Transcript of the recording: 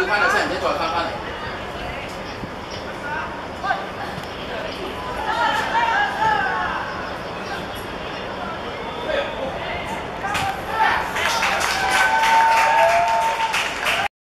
看的菜，你先给我看看嘞。